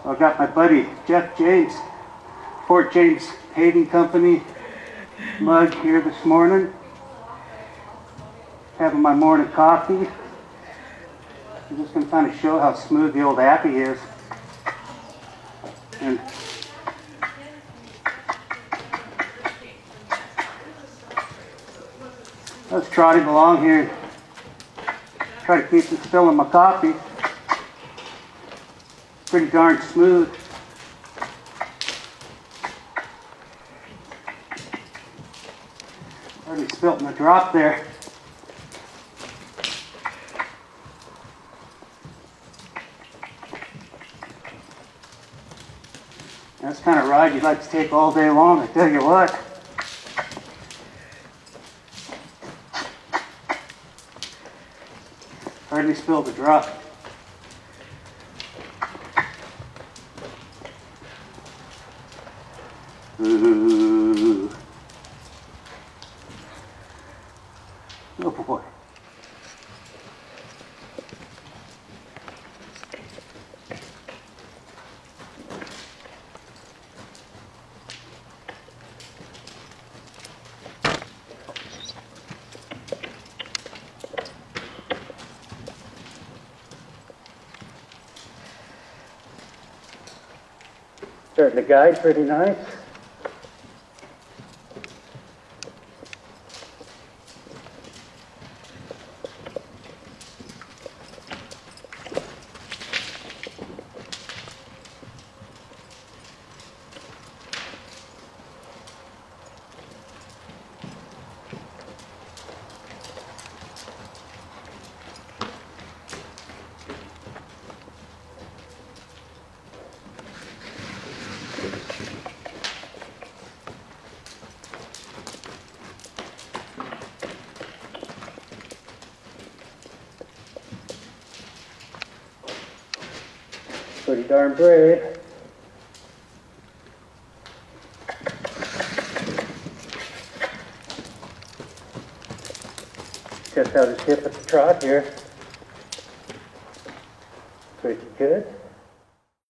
I got my buddy Jeff James, Fort James Paving Company mug here this morning. Having my morning coffee. I'm just going to kind of show how smooth the old Appy is. And I was trotting along here, try to keep it still in my coffee. Pretty darn smooth. Already spilt in a drop there. That's the kind of ride you'd like to take all day long, I tell you what. Hardly spilled a drop. Ooh. Oh boy. Starting to guide pretty nice. Pretty darn brave. Just out his hip at the trot here. Pretty good.